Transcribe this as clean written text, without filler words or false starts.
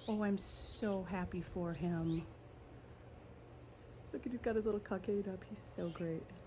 Oh, I'm so happy for him. Look at, he's got his little cockade up. He's so great.